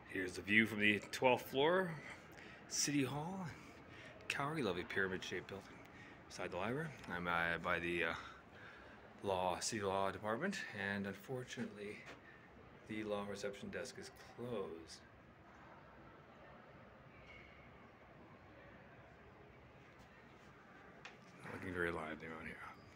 Here's the view from the 12th floor, City Hall, Calgary. Lovely pyramid-shaped building beside the library. I'm by the City Law Department, and unfortunately, the law reception desk is closed. Not looking very lively around here.